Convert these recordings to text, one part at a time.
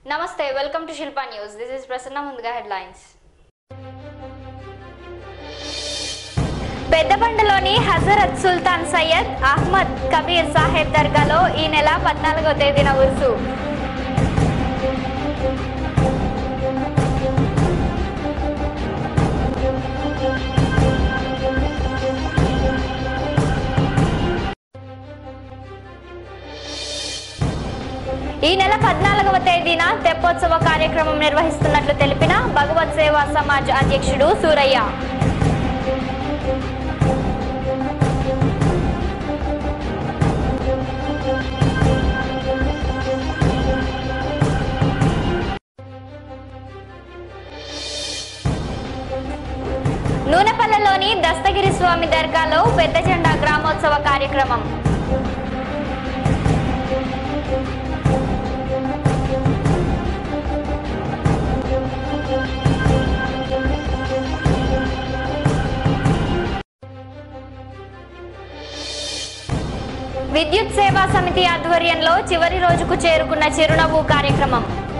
Namaste, welcome to Shilpa News. This is Prasanna Munduga headlines. పెద్దబండలోని Hazrat సుల్తాన్ సయ్యద్ అహ్మద్ కబీర్ సాహెబ్ దర్గాలో ఈ నెల 14వ తేదీన ఉర్సు. ఈ నెల 14వ తేదీన తెప్పోత్సవ కార్యక్రమం నిర్వహిస్తున్నట్లు తెలిపిన భగవత్ సేవా సమాజ్ అధ్యక్షుడు సూరయ్య. నూనెపల్లెలోని దస్తగిరి స్వామి దర్గాలో పెద్ద జెండా గ్రామోత్సవ కార్యక్రమం. విద్యుత్ సేవా సమితి ఆధ్వర్యంలో చివరి రోజుకు చేరుకున్న చిరునవ్వు కార్యక్రమం.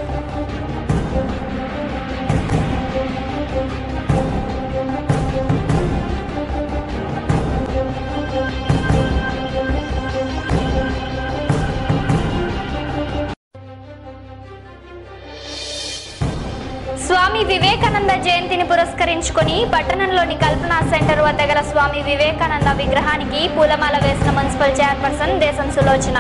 స్వామి వివేకానంద జయంతిని పురస్కరించుకొని పట్టణంలోని కల్పనా సెంటర్ వద్ద గల స్వామి వివేకానంద విగ్రహానికి పూలమాల వేసిన మున్సిపల్ చైర్పర్సన్ దేశం సులోచన.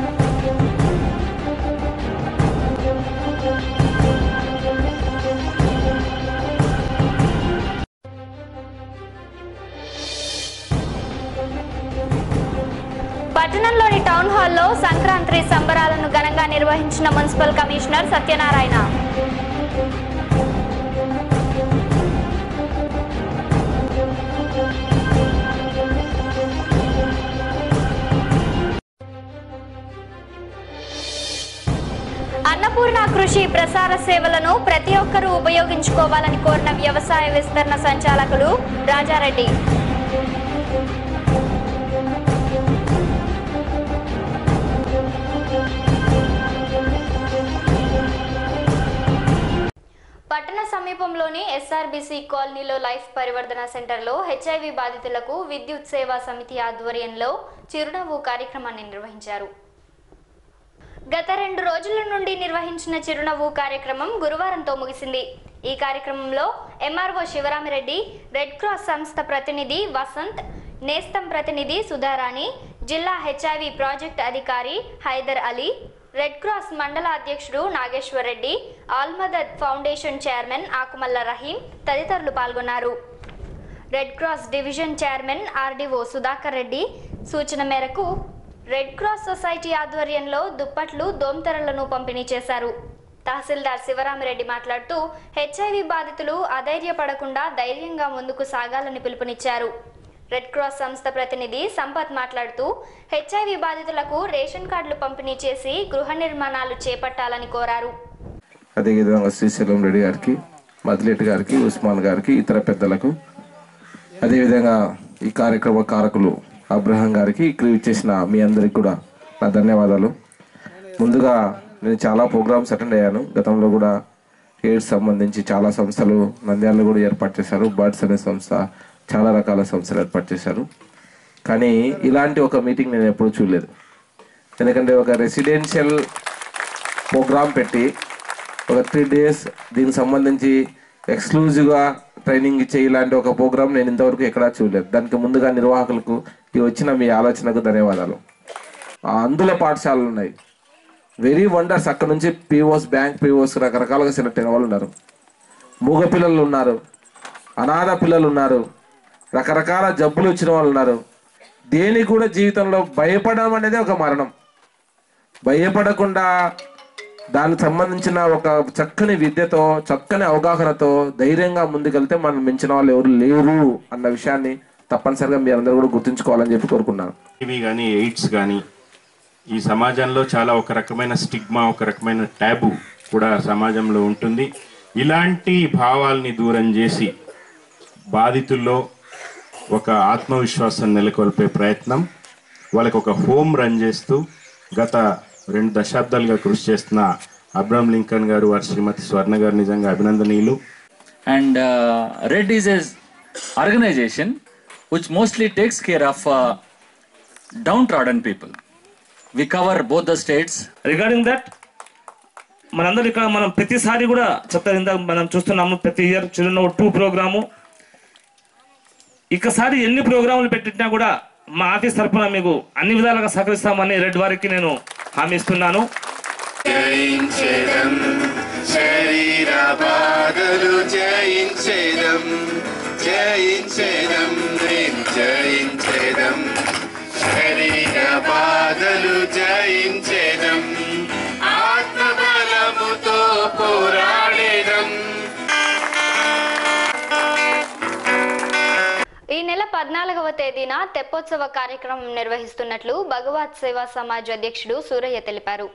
పట్టణంలోని టౌన్ హాల్లో సంక్రాంతి సంబరాలను ఘనంగా నిర్వహించిన మున్సిపల్ కమిషనర్ సత్యనారాయణ. అన్నపూర్ణ కృషి ప్రసార సేవలను ప్రతి ఒక్కరూ ఉపయోగించుకోవాలని కోరిన వ్యవసాయ విస్తరణ సంచాలకుడు రాజారెడ్డి. పట్టణ సమీపంలోని ఎస్ఆర్బీసీ కాలనీలో లైఫ్ పరివర్తన సెంటర్లో హెచ్ఐవి బాధితులకు విద్యుత్ సేవా సమితి ఆధ్వర్యంలో చిరునవ్వు కార్యక్రమాన్ని నిర్వహించారు. గత 2 రోజుల నుండి నిర్వహించిన చిరునవ్వు కార్యక్రమం గురువారంతో ముగిసింది. ఈ కార్యక్రమంలో ఎంఆర్ఓ శివరామిరెడ్డి, రెడ్ క్రాస్ సంస్థ ప్రతినిధి వసంత్, నేస్తం ప్రతినిధి సుధారాణి, జిల్లా హెచ్ఐవి ప్రాజెక్ట్ అధికారి హైదర్ అలీ, రెడ్ క్రాస్ మండల అధ్యక్షుడు నాగేశ్వర్ రెడ్డి, ఆల్మదద్ ఫౌండేషన్ చైర్మన్ ఆకుమల్ల రహీం తదితరులు పాల్గొన్నారు. Red cross division chairman RDO Sudhakar Reddy సూచన మేరకు రెడ్ క్రాస్ సొసైటీ ఆధ్వర్యంలో దుప్పట్లు, దోమతెరలను పంపిణీ చేశారు. తహసీల్దార్ శివరామిరెడ్డి మాట్లాడుతూ హెచ్ఐవి బాధితులు అధైర్యపడకుండా ధైర్యంగా ముందుకు సాగాలని పిలుపునిచ్చారు. రెడ్ క్రాస్ సంస్థ ప్రతినిధి సంపత్ మాట్లాడుతూ హెచ్ఐవి బాధితులకు రేషన్ కార్డులు పంపిణీ చేసి గృహ నిర్మాణాలు చేపట్టాలని కోరారు. అదేవిధంగా శ్రీశైలం రెడ్డి గారికి, మదిలెట్టి గారికి, ఉస్మాన్ గారికి, ఇతర పెద్దలకు, అదేవిధంగా ఈ కార్యక్రమ కారకులు అబ్రహం గారికి, ఇక్కడ ఇచ్చేసిన మీ అందరికి కూడా నా ధన్యవాదాలు. ముందుగా నేను చాలా ప్రోగ్రామ్స్ అటెండ్ అయ్యాను. గతంలో కూడా ఎయిడ్స్ సంబంధించి చాలా సంస్థలు నంద్యాలలో కూడా ఏర్పాటు చేశారు. బర్డ్స్ అనే సంస్థ, చాలా రకాల సంస్థలు ఏర్పాటు చేశారు. కానీ ఇలాంటి ఒక మీటింగ్ నేను ఎప్పుడూ చూడలేదు. ఎందుకంటే ఒక రెసిడెన్షియల్ ప్రోగ్రామ్ పెట్టి ఒక 3 days దీనికి సంబంధించి ఎక్స్క్లూజివ్గా ట్రైనింగ్ ఇచ్చే ఇలాంటి ఒక ప్రోగ్రామ్ నేను ఇంతవరకు ఎక్కడా చూడలేదు. దానికి ముందుగా నిర్వాహకులకు ఈ వచ్చిన మీ ఆలోచనకు ధన్యవాదాలు. అందులో పాఠశాలలు ఉన్నాయి, వెరీ వండర్స్. అక్కడ నుంచి పీఓస్, బ్యాంక్ పీఓస్ రకరకాలుగా సెలెక్ట్ అయిన వాళ్ళు ఉన్నారు. మూగ పిల్లలు ఉన్నారు, అనాథ పిల్లలు ఉన్నారు, రకరకాల జబ్బులు వచ్చిన వాళ్ళు ఉన్నారు. దేనికి కూడా జీవితంలో భయపడడం అనేది ఒక మరణం. భయపడకుండా దానికి సంబంధించిన ఒక చక్కని విద్యతో, చక్కని అవగాహనతో ధైర్యంగా ముందుకెళ్తే మనం మించిన వాళ్ళు ఎవరు లేరు అన్న విషయాన్ని తప్పనిసరిగా మీ అందరూ కూడా గుర్తుంచుకోవాలని చెప్పి కోరుకున్నాను. ఇవి కానీ ఎయిడ్స్ కానీ ఈ సమాజంలో చాలా ఒక రకమైన స్టిగ్మా, ఒక రకమైన ట్యాబు కూడా సమాజంలో ఉంటుంది. ఇలాంటి భావాల్ని దూరం చేసి బాధితుల్లో ఒక ఆత్మవిశ్వాసం నెలకొల్పే ప్రయత్నం, వాళ్ళకి ఒక హోమ్ రన్ చేస్తూ గత 2 దశాబ్దాలుగా కృషి చేస్తున్న అబ్రహం లింకన్ గారు, వారి శ్రీమతి స్వర్ణ గారు నిజంగా అభినందనీయులు. And RED is an organization which mostly takes care of downtrodden people. We cover both the states. Regarding that, మనందరూ ఇక్కడ మనం ప్రతిసారి కూడా చెప్తారు, ఇందాక మనం చూస్తున్నాము ప్రతి ఇయర్ చిరునవ్వు 2 ప్రోగ్రాము. ఇకసారి ఎన్ని ప్రోగ్రాములు పెట్టినా కూడా మా ఆఫీస్ తరఫున మీకు అన్ని విధాలుగా సహకరిస్తామని రెడ్ వారికి నేను హామీ ఇస్తున్నాను. జయించేదం శరీర బాధలు జయించేదం, జయించేదం నేను జయించేదం, శరీర బాధలు జయించేదం, ఆత్మబలముతో పోరాడేదం. ఈ నెల 14వ తేదీన తెప్పోత్సవ కార్యక్రమం నిర్వహిస్తున్నట్లు భగవత్ సేవా సమాజ్ అధ్యక్షుడు సూరయ్య తెలిపారు.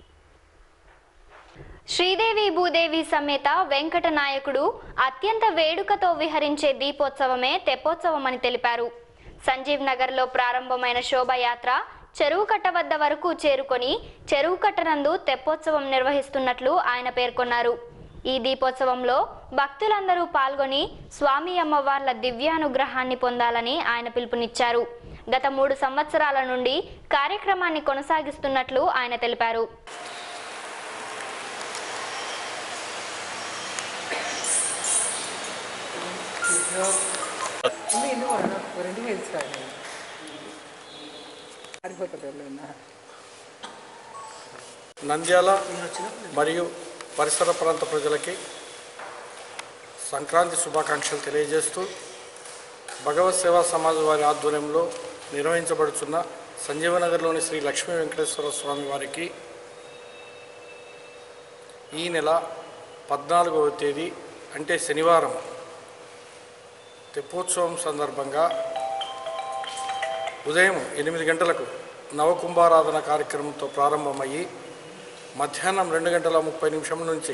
శ్రీదేవి భూదేవి సమేత వెంకట నాయకుడు అత్యంత వేడుకతో విహరించే దీపోత్సవమే తెప్పోత్సవం అని తెలిపారు. సంజీవ్ నగర్లో ప్రారంభమైన శోభాయాత్ర చెరువు కట్ట వద్ద వరకు చేరుకొని చెరువు కట్టనందు తెప్పోత్సవం నిర్వహిస్తున్నట్లు ఆయన పేర్కొన్నారు. ఈ దీపోత్సవంలో భక్తులందరూ పాల్గొని స్వామి అమ్మవార్ల దివ్యానుగ్రహాన్ని పొందాలని ఆయన పిలుపునిచ్చారు. గత 3 సంవత్సరాల నుండి కార్యక్రమాన్ని కొనసాగిస్తున్నట్లు ఆయన తెలిపారు. నంద్యాల మరియు పరిసర ప్రాంత ప్రజలకి సంక్రాంతి శుభాకాంక్షలు తెలియజేస్తూ భగవత్ సేవా సమాజ్ వారి ఆధ్వర్యంలో నిర్వహించబడుతున్న సంజీవనగర్లోని శ్రీ లక్ష్మీ వెంకటేశ్వర స్వామి వారికి ఈ నెల 14వ తేదీ అంటే శనివారం తెప్పోత్సవం సందర్భంగా ఉదయం 8 గంటలకు నవకుంభారాధన కార్యక్రమంతో ప్రారంభమయ్యి మధ్యాహ్నం 2:30 నుంచి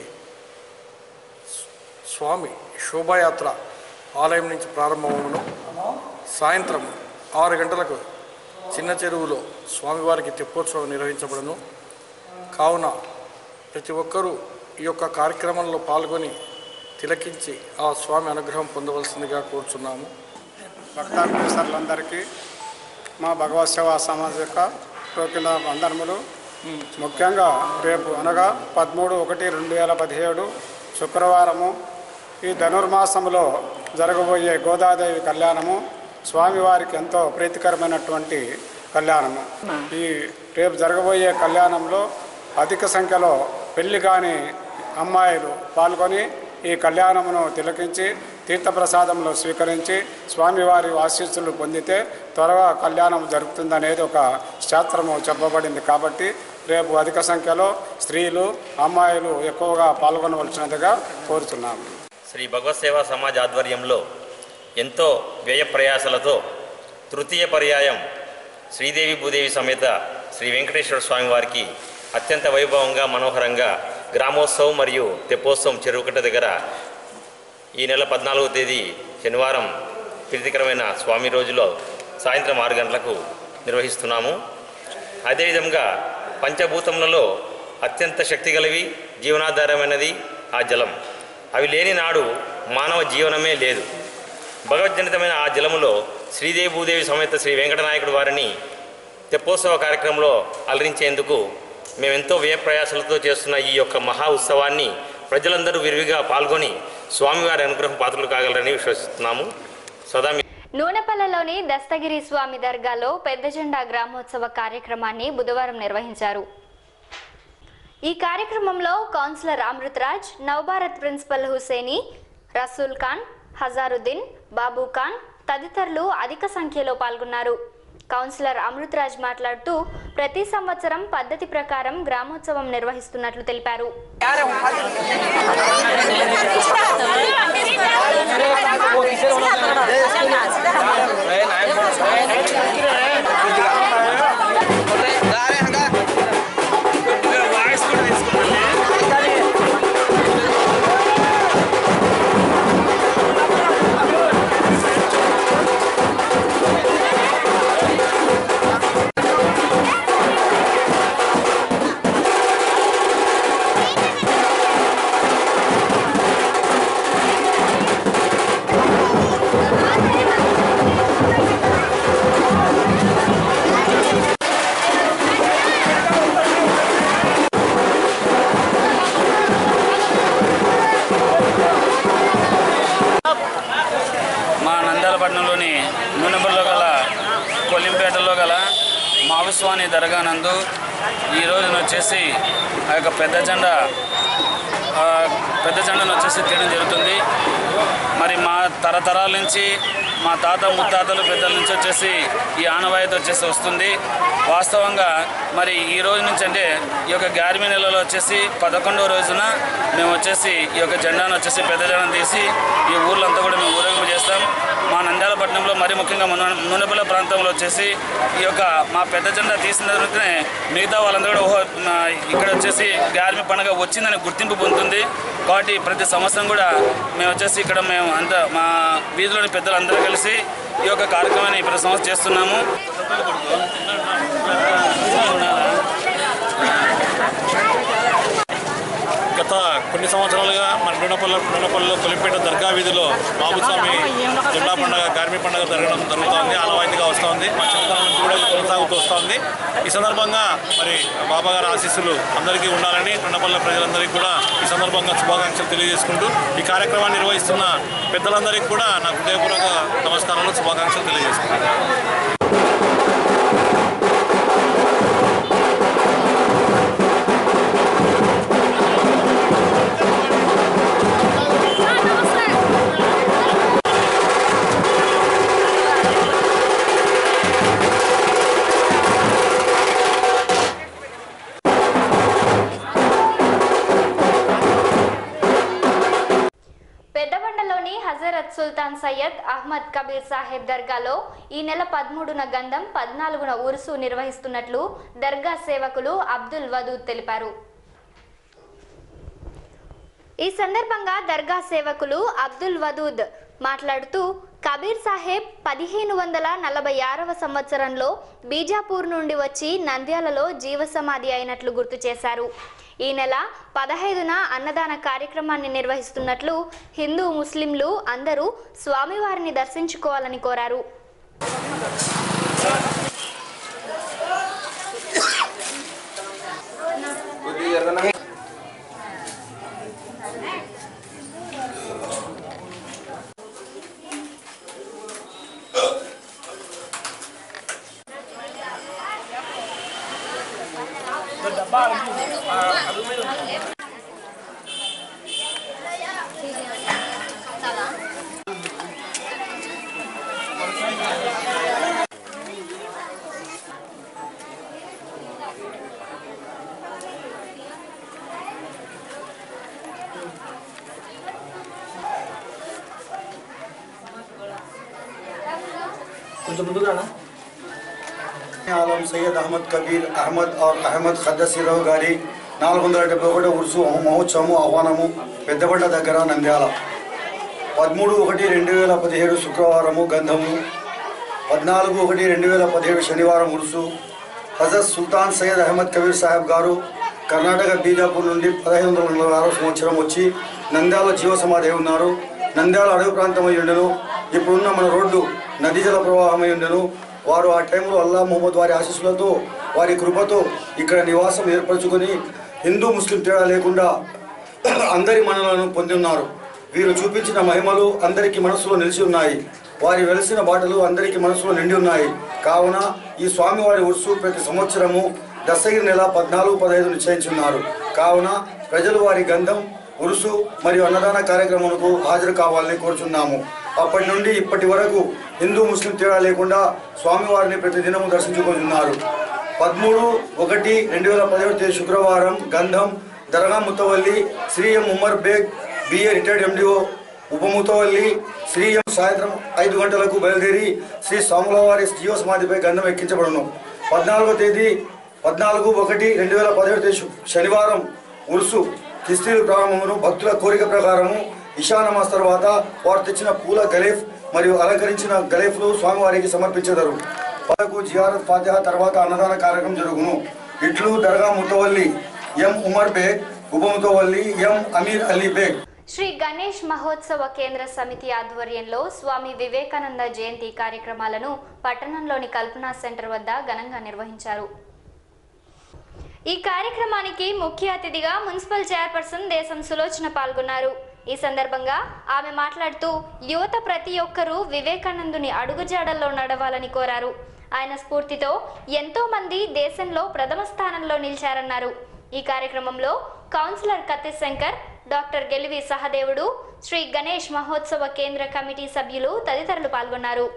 స్వామి శోభాయాత్ర ఆలయం నుంచి ప్రారంభమవును. సాయంత్రం 6 గంటలకు చిన్న చెరువులో స్వామివారికి తెప్పోత్సవం నిర్వహించబడును. కావున ప్రతి ఒక్కరూ ఈ యొక్క కార్యక్రమంలో పాల్గొని తిలకించి ఆ స్వామి అనుగ్రహం పొందవలసిందిగా కోరుచున్నాము. భక్తాగ్రేసర్లందరికీ మా భగవత్ సేవా సమాజ్ యొక్క టోకెన్ వందనములు. ముఖ్యంగా రేపు అనగా 13/1/2017 శుక్రవారము ఈ ధనుర్మాసములో జరగబోయే గోదాదేవి కళ్యాణము స్వామివారికి ఎంతో ప్రీతికరమైనటువంటి కళ్యాణము. ఈ రేపు జరగబోయే కళ్యాణంలో అధిక సంఖ్యలో పెళ్లి కాని అమ్మాయిలు పాల్గొని ఈ కళ్యాణమును తిలకించి తీర్థప్రసాదములు స్వీకరించి స్వామివారి ఆశీస్సులు పొందితే త్వరగా కళ్యాణం జరుగుతుందనేది ఒక శాస్త్రము చెప్పబడింది. కాబట్టి రేపు అధిక సంఖ్యలో స్త్రీలు అమ్మాయిలు ఎక్కువగా పాల్గొనవలసినదిగా కోరుతున్నాము. శ్రీ భగవత్ సేవా సమాజ్ ఆధ్వర్యంలో ఎంతో వ్యయ ప్రయాసలతో తృతీయ పర్యాయం శ్రీదేవి భూదేవి సమేత శ్రీ వెంకటేశ్వర స్వామి వారికి అత్యంత వైభవంగా మనోహరంగా గ్రామోత్సవం మరియు తెప్పోత్సవం చెరువుకట్ట దగ్గర ఈ నెల 14వ తేదీ శనివారం ప్రీతికరమైన స్వామి రోజులో సాయంత్రం 6 గంటలకు నిర్వహిస్తున్నాము. అదేవిధంగా పంచభూతములలో అత్యంత శక్తి కలివి జీవనాధారమైనది ఆ జలం. అవి లేని నాడు మానవ జీవనమే లేదు. భగవద్జనితమైన ఆ జలములో శ్రీదేవి భూదేవి సమేత శ్రీ వెంకటనాయకుడు వారిని తెప్పోత్సవ కార్యక్రమంలో అలరించేందుకు మేమెంతో వ్యయ ప్రయాసాలతో చేస్తున్న ఈ యొక్క మహా ఉత్సవాన్ని ప్రజలందరూ విరివిగా పాల్గొని స్వామివారి అనుగ్రహం పాత్రలు కాగలరని విశ్వసిస్తున్నాము. సదా నూనెపల్లెలోని దస్తగిరి స్వామి దర్గాలో పెద్ద జెండా గ్రామోత్సవ కార్యక్రమాన్ని బుధవారం నిర్వహించారు. ఈ కార్యక్రమంలో కౌన్సిలర్ అమృతరాజ్, నవభారత్ ప్రిన్సిపల్ హుసేని, రసూల్ ఖాన్, హజారుద్దీన్, బాబు ఖాన్ తదితరులు అధిక సంఖ్యలో పాల్గొన్నారు. కౌన్సిలర్ అమృతరాజ్ మాట్లాడుతూ ప్రతి సంవత్సరం పద్ధతి ప్రకారం గ్రామోత్సవం నిర్వహిస్తున్నట్లు తెలిపారు. నంద్యాలపట్నంలోని నూనెపల్లిలో గల కొల్లింపేటలో గల మావుస్వామి దర్గా నందు ఈ రోజున వచ్చేసి ఆ యొక్క పెద్ద జెండాను వచ్చేసి తీయడం జరుగుతుంది. మరి మా తరతరాల నుంచి మా తాత ముత్తాతలు పెద్దల నుంచి వచ్చేసి ఈ ఆనవాయితీ వచ్చేసి వస్తుంది. వాస్తవంగా మరి ఈ రోజు నుంచి అంటే ఈ యొక్క గార్మి నెలలో వచ్చేసి 11వ రోజున మేము వచ్చేసి ఈ యొక్క జెండాను వచ్చేసి పెద్ద జెండాను తీసి ఈ ఊర్లంతా కూడా మేము ఊరేగింపు చేస్తాం. మా నంద్యాలపట్నంలో మరి ముఖ్యంగా నూనెపల్లి ప్రాంతంలో వచ్చేసి ఈ యొక్క మా పెద్ద జెండా తీసిన తర్వాతనే మిగతా వాళ్ళందరూ కూడా ఇక్కడ వచ్చేసి గార్మి పండుగ వచ్చిందని గుర్తింపు పొందుతుంది. కాబట్టి ప్రతి సంవత్సరం కూడా మేము వచ్చేసి ఇక్కడ మేము అంతా మా వీధిలోని పెద్దలందరూ కలిసి ఈ యొక్క కార్యక్రమాన్ని ప్రతి సంవత్సరం చేస్తున్నాము. గత కొన్ని సంవత్సరాలుగా మన నూనెపల్లిలో కొలిపేట దర్గా వీధిలో బాబుస్వామి జెండా పండుగ గార్మి పండుగ జరుగుతోంది. ఆనవాయితీగా వస్తుంది. మా చిన్నతనం నుంచి కూడా కొనసాగుతూ వస్తుంది. ఈ సందర్భంగా మరి బాబా గారి ఆశీస్సులు అందరికీ ఉండాలని నూనెపల్లి ప్రజలందరికీ కూడా ఈ సందర్భంగా శుభాకాంక్షలు తెలియజేసుకుంటూ ఈ కార్యక్రమాన్ని నిర్వహిస్తున్న పెద్దలందరికీ కూడా నా హృదయపూర్వక నమస్కారాలు, శుభాకాంక్షలు తెలియజేసుకుంటాను. పెద్దబండలోని హజరత్ సుల్తాన్ సయ్యద్ అహ్మద్ కబీర్ సాహెబ్ దర్గాలో ఈ నెల 13న గంధం, 14న ఉరుసు నిర్వహిస్తున్నట్లు దర్గా సేవకులు అబ్దుల్ వదూద్ తెలిపారు. ఈ సందర్భంగా దర్గా సేవకులు అబ్దుల్ వదూద్ మాట్లాడుతూ కబీర్ సాహెబ్ 1546వ సంవత్సరంలో బీజాపూర్ నుండి వచ్చి నంద్యాలలో జీవసమాధి అయినట్లు గుర్తు చేశారు. ఈ నెల 15న అన్నదాన కార్యక్రమాన్ని నిర్వహిస్తున్నట్లు హిందూ ముస్లింలు అందరూ స్వామివారిని దర్శించుకోవాలని కోరారు. आलम सैयद अहमद कबीर अहमद और अहमद खद्दसीराव गारी 471 ఉర్సు మహోత్సవము ఆహ్వానము పెద్దబండ దగ్గర నంద్యాల 13/1/2017 శుక్రవారము గంధము 14/1/2017 శనివారం ఉర్సు హజరత్ సుల్తాన్ సయ్యద్ అహ్మద్ కబీర్ సాహెబ్ గారు కర్ణాటక బీజాపూర్ నుండి 1546వ సంవత్సరం వచ్చి నంద్యాల జీవ సమాధి ఉన్నారు. నంద్యాల అడవి ప్రాంతమై ఉండెను. ఇప్పుడున్న మన రోడ్డు నదీ జల ప్రవాహమై ఉండెను. వారు ఆ టైంలో అల్లా ముహమ్మద్ వారి ఆశీస్సులతో వారి కృపతో ఇక్కడ నివాసం ఏర్పరచుకొని హిందూ ముస్లిం తేడా లేకుండా అందరి మనలను పొంది ఉన్నారు. వీరు చూపించిన మహిమలు అందరికీ మనసులో నిలిచి ఉన్నాయి. వారి వెలిసిన బాటలు అందరికీ మనసులో నిండి ఉన్నాయి. కావున ఈ స్వామివారి ఉర్సు ప్రతి సంవత్సరము దశగిరి నెల 14-15 నిశ్చయించున్నారు. కావున ప్రజలు వారి గంధం, ఉరుసు మరియు అన్నదాన కార్యక్రమాలకు హాజరు కావాలని కోరుచున్నాము. అప్పటి నుండి ఇప్పటి వరకు హిందూ ముస్లిం తేడా లేకుండా స్వామివారిని ప్రతిదినము దర్శించుకుంటున్నారు. 13/1/2017 శుక్రవారం గంధం దర్గా ముతవల్లి Shri M Umar Baig BA retired MDO ఉప ముతవల్లి శ్రీ ఎం సాయంత్రం 5 గంటలకు బయలుదేరి శ్రీ స్వాములవారి జీవ సమాధిపై గంధం ఎక్కించబడును. 14/1/2017 శనివారం ఉర్సు కిస్తీలు ప్రారంభమును భక్తుల కోరిక ప్రకారము ఇషా నమాజ్ తర్వాత వారు తెచ్చిన పూల గలేఫ్ మరియు అలంకరించిన గలేఫ్లు స్వామివారికి సమర్పించెదరు. పదకు జియారత్ ఫాతిహా తర్వాత అన్నదాన కార్యక్రమం జరుగును. ఇట్లు దర్గా ముతవల్లి ఎం ఉమర్ బేగ్, ఉప ముతవల్లి ఎం అమీర్ అలీ బేగ్. శ్రీ గణేష్ మహోత్సవ కేంద్ర సమితి ఆధ్వర్యంలో స్వామి వివేకానంద జయంతి కార్యక్రమాలను పట్టణంలోని కల్పనా సెంటర్ వద్ద ఘనంగా నిర్వహించారు. ఈ కార్యక్రమానికి ముఖ్య అతిథిగా మున్సిపల్ చైర్పర్సన్ దేశం సులోచన పాల్గొన్నారు. ఈ సందర్భంగా ఆమె మాట్లాడుతూ యువత ప్రతి ఒక్కరూ వివేకానందుని అడుగుజాడల్లో నడవాలని కోరారు. ఆయన స్ఫూర్తితో ఎంతో మంది దేశంలో ప్రథమ స్థానంలో నిలిచారన్నారు. ఈ కార్యక్రమంలో కౌన్సిలర్ కత్తి శంకర్, డాక్టర్ గెలివి సహదేవుడు, శ్రీ గణేష్ మహోత్సవ కేంద్ర కమిటీ సభ్యులు తదితరులు పాల్గొన్నారు.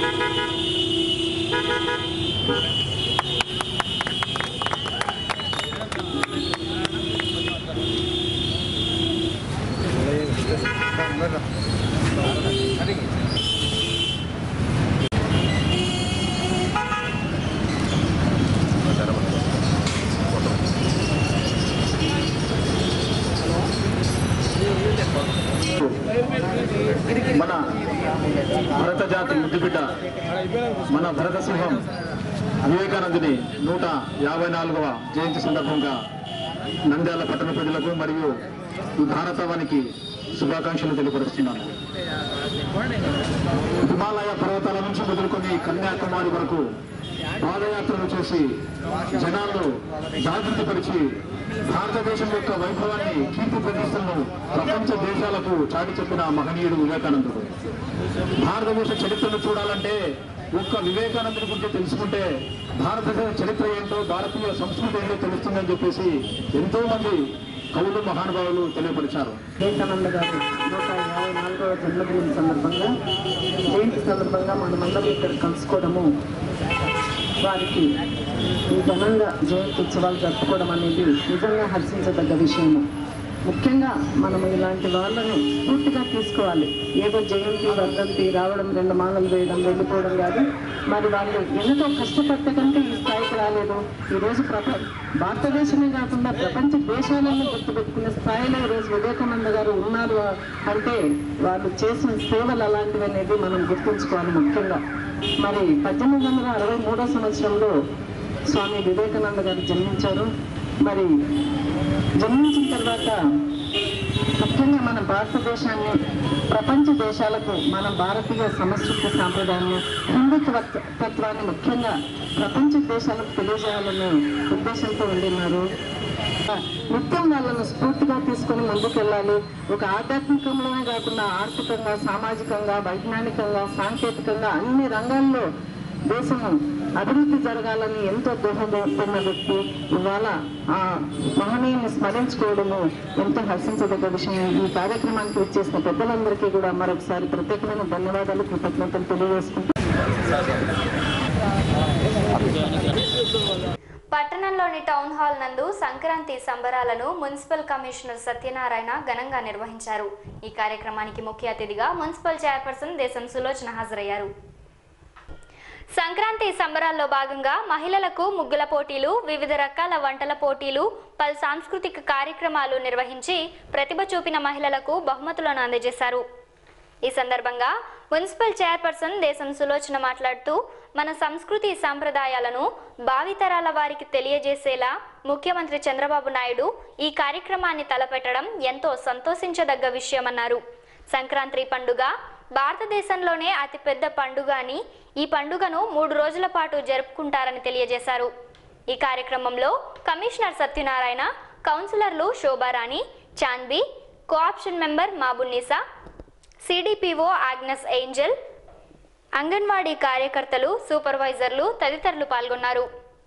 మన భరత జాతి ముద్దుబిడ్డ మన భరత సింహం వివేకానందుని 154వ జయంతి సందర్భంగా నంద్యాల పట్టణ ప్రజలకు మరియు ఈ భారతవానికి శుభాకాంక్షలు తెలియపరుస్తున్నాను. హిమాలయ పర్వతాల నుంచి మొదలుకొని కన్యాకుమారి వరకు పాదయాత్రలు చేసి జనాలను జాగృతిపరిచి భారతదేశం యొక్క వైభవాన్ని, కీర్తి ప్రతిష్టలను ప్రపంచ దేశాలకు చాటి చెప్పిన మహనీయుడు వివేకానందుడు. భారతదేశ చరిత్రను చూడాలంటే ఒక్క వివేకానందుడి గురించి తెలుసుకుంటే భారతదేశ చరిత్ర ఏంటో, భారతీయ సంస్కృతి ఏంటో తెలుస్తుందని చెప్పేసి ఎంతో మంది కవులు, మహానుభావులు తెలియపరిచారు. వివేకానంద గారు 154వ జన్మదినం సందర్భంగా, జయంతి సందర్భంగా మనమందరం ఇక్కడ కలుసుకోవడము, వారికి ఈ ఘనంగా జయంతి ఉత్సవాలు జరుపుకోవడం అనేది నిజంగా హర్షించదగ్గ విషయము. ముఖ్యంగా మనం ఇలాంటి వాళ్ళను స్ఫూర్తిగా తీసుకోవాలి. ఏదో జయంతి, వర్ధంతి రావడం, 2 మాలలు వేయడం, వెళ్ళిపోవడం కాదు. మరి వాళ్ళు ఎంతో కష్టపడితే కనుక ఈ స్థాయికి రాలేదు. ఈరోజు భారతదేశమే కాకుండా ప్రపంచ దేశాలను గుర్తుపెట్టుకునే స్థాయిలో ఈరోజు వివేకానంద గారు ఉన్నారు అంటే వాళ్ళు చేసిన సేవలు అలాంటివి అనేది మనం గుర్తుంచుకోవాలి. ముఖ్యంగా మరి 1863వ సంవత్సరంలో స్వామి వివేకానంద గారు జన్మించారు. మరి జన్మించిన తర్వాత ముఖ్యంగా మన భారతదేశాన్ని ప్రపంచ దేశాలకు మన భారతీయ సంస్కృతి సాంప్రదాయాన్ని, హిందుత్వ తత్వాన్ని ముఖ్యంగా ప్రపంచ దేశాలకు తెలియజేయాలనే ఉద్దేశంతో ఉండినారు. నిత్యం వాళ్ళను స్ఫూర్తిగా తీసుకొని ముందుకెళ్ళాలి. ఒక ఆధ్యాత్మికంలోనే కాకుండా ఆర్థికంగా, సామాజికంగా, వైజ్ఞానికంగా, సాంకేతికంగా అన్ని రంగాల్లో దేశం అభివృద్ధి జరగాలని ఎంతో దోహదపడిన వ్యక్తి. ఇవాళ ఆ మహనీయుని స్మరించుకోవడము ఎంతో హర్షించదగ్గ విషయం. ఈ కార్యక్రమానికి వచ్చేసిన పెద్దలందరికీ కూడా మరొకసారి ప్రత్యేకమైన ధన్యవాదాలు, కృతజ్ఞతలు తెలియజేసుకుంటూ పట్టణంలోని టౌన్ హాల్ నందు సంక్రాంతి సంబరాలను మున్సిపల్ కమిషనర్ సత్యనారాయణ ఘనంగా నిర్వహించారు. ఈ కార్యక్రమానికి ముఖ్య అతిథిగా మున్సిపల్ చైర్పర్సన్ దేశం సులోచన హాజరయ్యారు. సంక్రాంతి సంబరాల్లో భాగంగా మహిళలకు ముగ్గుల పోటీలు, వివిధ రకాల వంటల పోటీలు, పలు సాంస్కృతిక కార్యక్రమాలు నిర్వహించి ప్రతిభ చూపిన మహిళలకు బహుమతులను అందజేశారు. ఈ సందర్భంగా మున్సిపల్ చైర్పర్సన్ దేశం సులోచన మాట్లాడుతూ మన సంస్కృతి సంప్రదాయాలను భావితరాల వారికి తెలియజేసేలా ముఖ్యమంత్రి చంద్రబాబు నాయుడు ఈ కార్యక్రమాన్ని తలపెట్టడం ఎంతో సంతోషించదగ్గ విషయమన్నారు. సంక్రాంతి పండుగ భారతదేశంలోనే అతిపెద్ద పండుగ అని, ఈ పండుగను 3 రోజుల పాటు జరుపుకుంటారని తెలియజేశారు. ఈ కార్యక్రమంలో కమిషనర్ సత్యనారాయణ, కౌన్సిలర్లు Shobharani, Chanbi, co-option member Mabunnisa, CDPO Agnes Angel, anganwadi కార్యకర్తలు, సూపర్వైజర్లు తదితరులు పాల్గొన్నారు.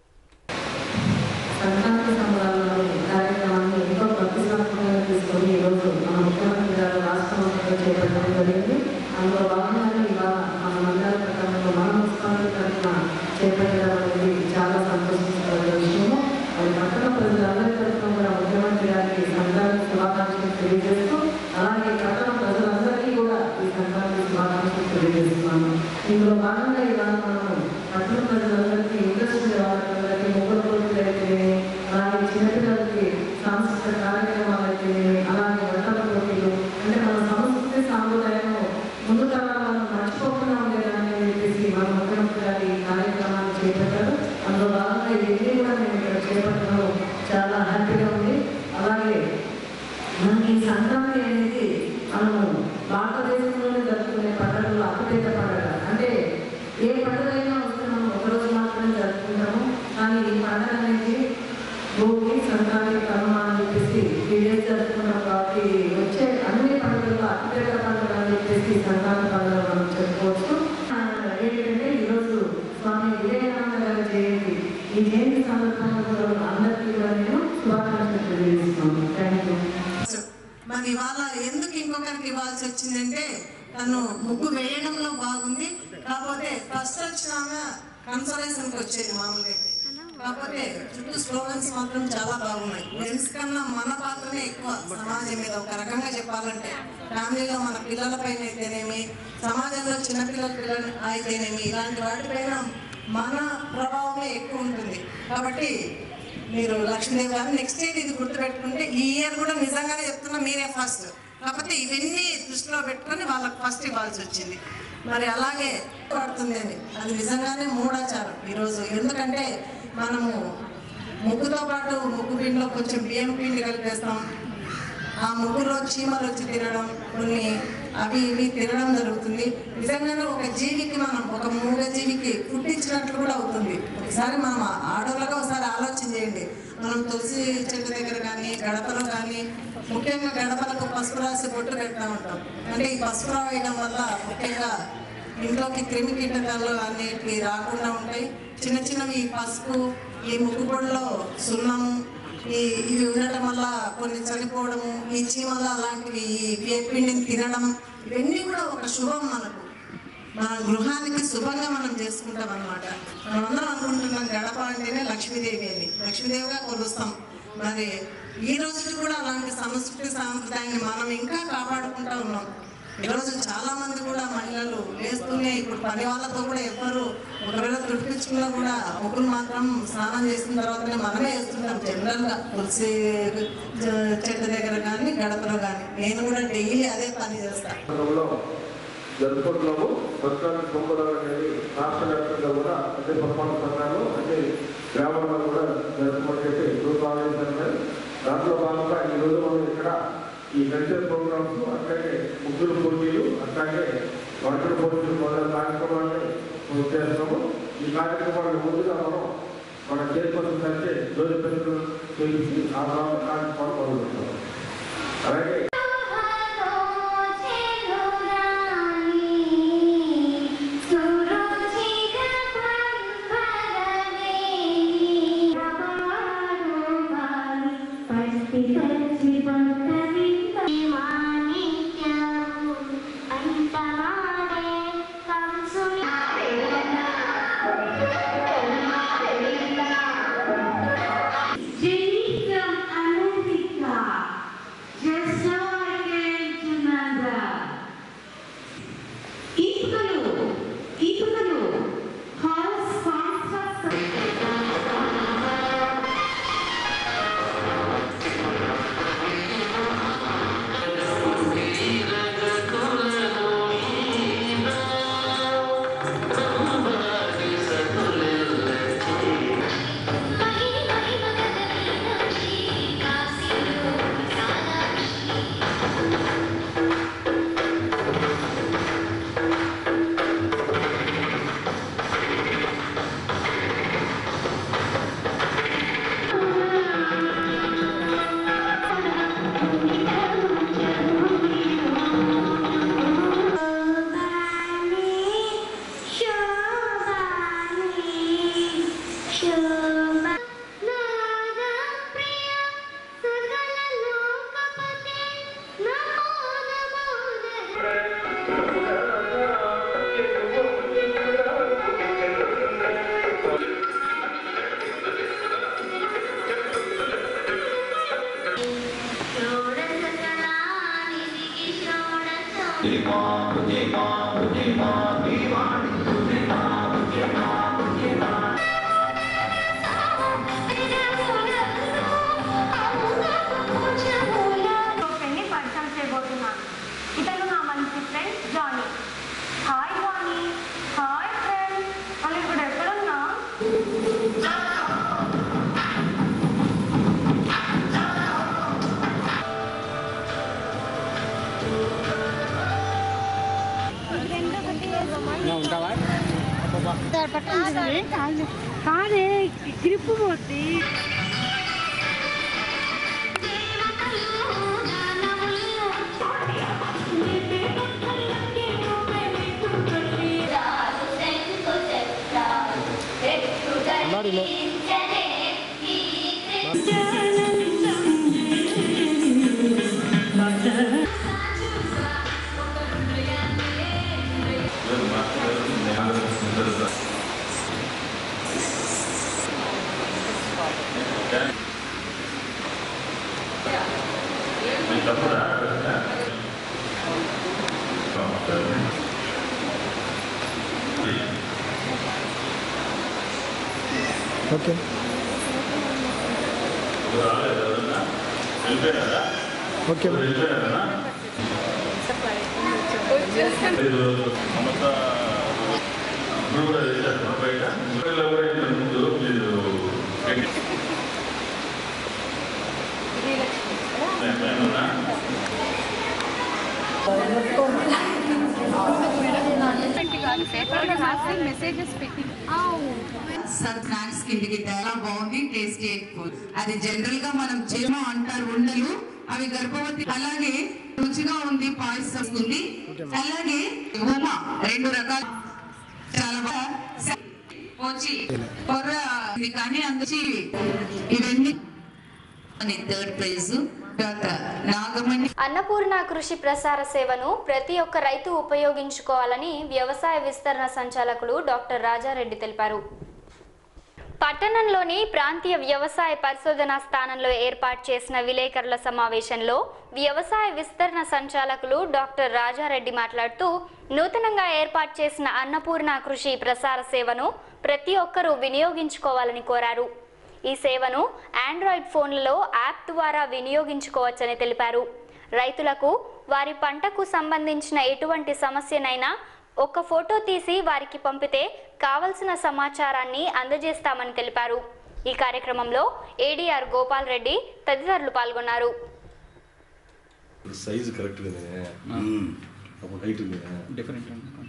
అందులో భాగంగానే ఇవాళ మన మండల ప్రకారంలో మన మున్సిపాలిటీ తరఫున చేపట్టడం అనేది చాలా సంతోషించదగ్గ విషయము. అది పట్టణ ప్రజలందరి తరఫున కూడా ముఖ్యమంత్రి గారికి సంక్రాంతి శుభాకాంక్షలు తెలియజేస్తూ, అలాగే పట్టణ ప్రజలందరికీ కూడా ఈ సంక్రాంతి శుభాకాంక్షలు తెలియజేస్తున్నాను. ఇందులో భాగంగా ఇవాళ మనము పట్టణ ప్రజలందరికీ, ఇండస్ట్రీ వాళ్ళందరికీ ముగ్గుల పోటీలు అయితేనే, అలాగే చిన్నపిల్లలకి సాంస్కృతిక కార్యక్రమాలు అయితేనే, అలాగే వంటల పోటీలు, అంటే మన సంస్కృతి సాంప్రదాయం ముందు తరాలను మర్చిపోకుండా ఉండేదాన్ని చెప్పేసి మన ముఖ్యమంత్రి గారి కార్యక్రమాన్ని చేపట్టారు. అందులో భాగంగా ఇవన్నీ కూడా నేను ఇక్కడ చేపట్టడం చాలా హ్యాపీగా ఉంది. అలాగే మనకి ఈ సంక్రాంతి అనేది మనము భారతదేశంలోనే జరుపుకునే పండుగలు అతిపెద్ద పండుగ. అంటే ఏ పండుగ అయినా వస్తే మనం ఒకరోజు మాత్రమే జరుపుకుంటాము. కానీ ఈ పండుగ అనేది భోగి, సంక్రాంతి, కనుమ అని చెప్పేసి 3 days జరుపుకుంటాం. కాబట్టి వచ్చే అన్ని పండుగ మరి ఇవాళ ఎందుకు ఇంకొకరికి ఇవ్వాల్సి వచ్చిందంటే తను ముగ్గు వేయడంలో బాగుంది, కాకపోతే ఫస్ట్ వచ్చినాక కన్సలేషన్కి వచ్చేది మామూలుగా. కాకపోతే చుట్టూ స్లోగన్స్ మాత్రం చాలా బాగున్నాయి. జెంట్స్ కన్నా మన పాత్రనే ఎక్కువ సమాజం మీద. ఒక రకంగా చెప్పాలంటే ఫ్యామిలీలో మన పిల్లల పైన అయితేనేమి, సమాజంలో చిన్నపిల్లల అయితేనేమి, ఇలాంటి వాటిపైన మన ప్రభావమే ఎక్కువ ఉంటుంది. కాబట్టి మీరు లక్ష్మీదేవి గారు నెక్స్ట్ ఇయర్ ఇది గుర్తుపెట్టుకుంటే, ఈ ఇయర్ కూడా నిజంగానే చెప్తున్నా మీరే ఫస్ట్. కాకపోతే ఇవన్నీ దృష్టిలో పెట్టుకొని వాళ్ళకి ఫస్ట్ ఇవ్వాల్సి వచ్చింది. మరి అలాగే పడుతుంది అని అది నిజంగానే మూఢాచారం ఈరోజు. ఎందుకంటే మనము ముగ్గుతో పాటు ముగ్గు పిండిలో కొంచెం బియ్యం పిండి కలిపేస్తాం. ఆ ముగ్గులో చీమలు వచ్చి తినడం, కొన్ని అవి ఇవి తినడం జరుగుతుంది. నిజంగానే ఒక జీవికి మనం, ఒక మూగ జీవికి పుట్టించినట్లు కూడా అవుతుంది. ఒకసారి మనం ఆడవాళ్ళగా ఒకసారి ఆలోచన చేయండి. మనం తులసి చెట్టు దగ్గర కానీ, గడపలో కానీ, ముఖ్యంగా గడపలకు పసుపు రాసి బొట్టు పెడతా ఉంటాం. అంటే ఈ పసుపు రాయడం వల్ల ముఖ్యంగా ఇంట్లోకి క్రిమి కీటకాలు అన్నిటివి రాకుండా ఉంటాయి. చిన్న చిన్నవి పసుపు, ఈ ముగ్గు పొడిలో సున్నము, ఇవి ఉండటం వల్ల కొన్ని చనిపోవడము, ఈ చీమల అలాంటివి, ఈ పిండిని తినడం, ఇవన్నీ కూడా ఒక శుభం మనకు. మన గృహానికి శుభంగా మనం చేసుకుంటాం అన్నమాట. మనం అందరం అనుకుంటున్నాం గడప అంటేనే లక్ష్మీదేవి అని, లక్ష్మీదేవిగా కొలుస్తాం. మరి ఈ రోజుకి కూడా అలాంటి సంస్కృతి సాంప్రదాయాన్ని మనం ఇంకా కాపాడుకుంటూ ఉన్నాం. ఈరోజు చాలా మంది కూడా మహిళలు వేస్తూనే, ఇప్పుడు పని వాళ్ళతో కూడా ఎవ్వరు ఒకవేళ తుడిపించుకున్నా కూడా ఒకరు మాత్రం స్నానం చేసిన తర్వాతనే మనమే వేస్తుంటాం జనరల్గా. తులసి చెట్టు దగ్గర కానీ, గడపలో కానీ. నేను కూడా డైలీ అదే పని చేస్తాను. జరుపుకుంటున్నాము. సంక్రాంతి పొంగడాలు అనేది రాష్ట్ర వ్యాప్తంగా కూడా అన్ని పురపాలక సంఘాలు, అన్ని గ్రామాల్లో కూడా జరుపుకుంటే రూపాయలు. దాంట్లో భాగంగా ఈరోజు మనం ఇక్కడ ఈ కల్చర్ ప్రోగ్రామ్స్, అట్లాగే ముగ్గురు పోటీలు, అట్లాగే వంటల పోటీలు మొదలైన కార్యక్రమాన్ని చేస్తాము. ఈ కార్యక్రమాన్ని ముందుగా మనం మన చైర్పర్సన్ అయితే జోలి పెద్దలు చేసి ఆ కార్యక్రమాలు మొదలుపెడతాము. అలాగే కాదే గ్రిప్ పోతే ఓకే ఓకే స్నాక్స్ కిందికి చాలా బాగుంది, టేస్టీ ఫుడ్. అది జనరల్ గా మనం చేమ అంటారు ఉండలు, అవి గర్భవతి. అలాగే రుచిగా ఉంది, పాయసం ఉంది. అలాగే ఉమా 2 రకాల చాలా బాగా వచ్చి కొర్ర కానీ అందుచి ఇవన్నీ 3rd ప్రైజ్ అన్నపూర్ణ కృషి ప్రసార సేవను ప్రతి ఒక్క రైతు ఉపయోగించుకోవాలని వ్యవసాయ విస్తరణ సంచాలకులు డాక్టర్ రాజారెడ్డి తెలిపారు. పట్టణంలోని ప్రాంతీయ వ్యవసాయ పరిశోధనా స్థానంలో ఏర్పాటు చేసిన విలేకరుల సమావేశంలో వ్యవసాయ విస్తరణ సంచాలకులు డాక్టర్ రాజారెడ్డి మాట్లాడుతూ, నూతనంగా ఏర్పాటు చేసిన అన్నపూర్ణ కృషి ప్రసార సేవను ప్రతి ఒక్కరూ వినియోగించుకోవాలని కోరారు. ఈ సేవను ఆండ్రాయిడ్ ఫోన్లలో యాప్ ద్వారా వినియోగించుకోవచ్చని తెలిపారు. రైతులకు వారి పంటకు సంబంధించిన ఎటువంటి సమస్యనైనా ఒక ఫోటో తీసి వారికి పంపితే కావలసిన సమాచారాన్ని అందజేస్తామని తెలిపారు. ఈ కార్యక్రమంలో ఏడీఆర్ గోపాల్ రెడ్డి తదితరులు పాల్గొన్నారు. Size correct different.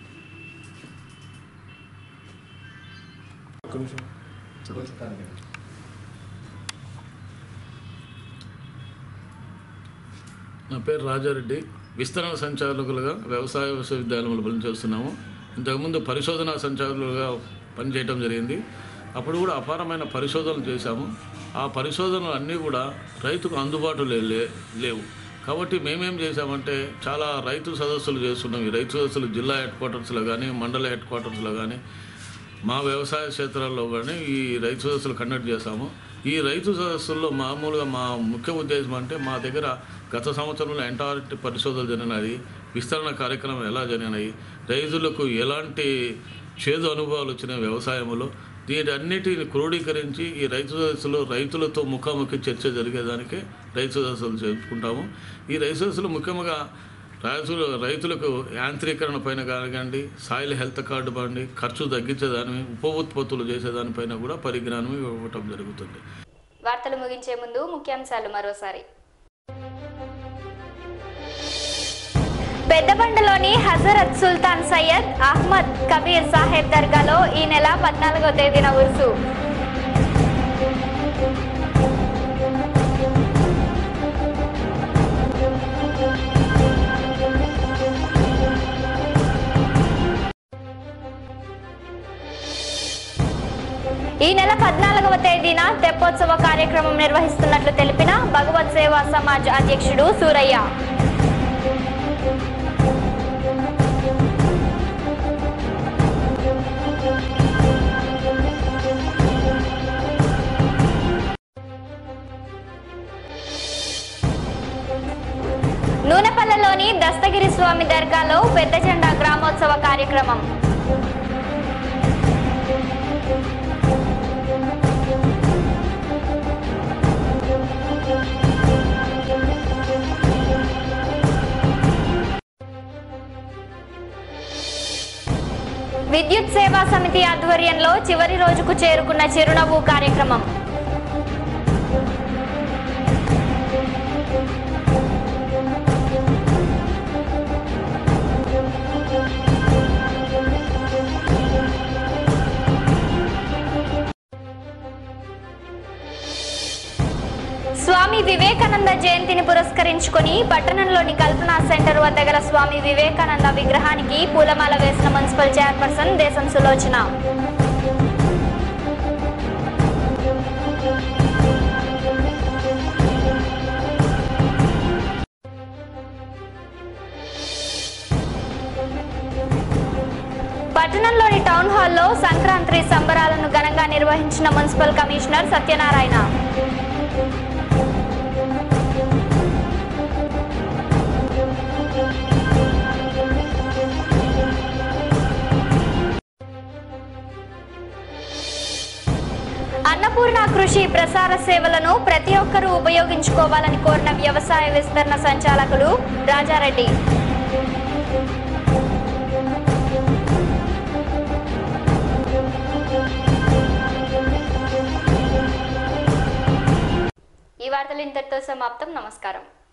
నా పేరు రాజారెడ్డి. విస్తరణ సంచాలకులుగా వ్యవసాయ విశ్వవిద్యాలయంలో పనిచేస్తున్నాము. ఇంతకుముందు పరిశోధనా సంచాలకులుగా పనిచేయడం జరిగింది. అప్పుడు కూడా అపారమైన పరిశోధనలు చేశాము. ఆ పరిశోధనలు అన్నీ కూడా రైతుకు అందుబాటులో లేవు. కాబట్టి మేమేం చేశామంటే చాలా రైతు సదస్సులు చేస్తున్నాం. ఈ రైతు సదస్సులు జిల్లా హెడ్ క్వార్టర్స్లో కానీ, మండల హెడ్ క్వార్టర్స్లో కానీ, మా వ్యవసాయ క్షేత్రాల్లో కానీ ఈ రైతు సదస్సులు కండక్ట్ చేశాము. ఈ రైతు సదస్సుల్లో మామూలుగా మా ముఖ్య ఉద్దేశం అంటే, మా దగ్గర గత సంవత్సరంలో ఎంటైర్ పరిశోధనలు జరిగినాయి, విస్తరణ కార్యక్రమం ఎలా జరిగినాయి, రైతులకు ఎలాంటి చేదు అనుభవాలు వచ్చినాయి వ్యవసాయంలో, వీటన్నిటిని క్రోడీకరించి ఈ రైతు సదస్సులో రైతులతో ముఖాముఖి చర్చ జరిగేదానికే రైతు సదస్సులు జరుపుకుంటాము. ఈ రైతు సదస్సులు ముఖ్యంగా రైతులకు యాంత్రీకరణ పైన కానివ్వండి, సాయిల్ హెల్త్ కార్డు బండి, ఖర్చు తగ్గించేదాని, ఉప ఉత్పత్తులు చేసేదానిపైన కూడా పరిజ్ఞానం ఇవ్వటం జరుగుతుంది. వార్తలు ముగించే ముందు ముఖ్యాంశాలు మరోసారి. పెద్దబండలోని హజరత్ సుల్తాన్ సయ్యద్ అహ్మద్ కబీర్ సాహెబ్ దర్గాలో ఈ నెల 14వ తేదీన ఉరుసు. ఈ నెల 14వ తేదీన తెప్పోత్సవ కార్యక్రమం నిర్వహిస్తున్నట్లు తెలిపిన భగవత్ సేవా సమాజ్ అధ్యక్షుడు సూరయ్య. నూనెపల్లెలోని దస్తగిరి స్వామి దర్గాలో పెద్ద జెండా గ్రామోత్సవ కార్యక్రమం. విద్యుత్ సేవా సమితి ఆధ్వర్యంలో చివరి రోజుకు చేరుకున్న చిరునవ్వు కార్యక్రమం. స్వామి వివేకానంద జయంతిని పురస్కరించుకొని పట్టణంలోని కల్పనా సెంటర్ వద్ద గల స్వామి వివేకానంద విగ్రహానికి పూలమాల వేసిన మున్సిపల్ చైర్పర్సన్ దేశం సులోచన. పట్టణంలోని టౌన్ హాల్లో సంక్రాంతి సంబరాలను ఘనంగా నిర్వహించిన మున్సిపల్ కమిషనర్ సత్యనారాయణ. అన్నపూర్ణ కృషి ప్రసార సేవలను ప్రతి ఒక్కరూ ఉపయోగించుకోవాలని కోరిన వ్యవసాయ విస్తరణ సంచాలకులు రాజారెడ్డి. ఈ వార్తలు ఇంతటితో సమాప్తం. నమస్కారం.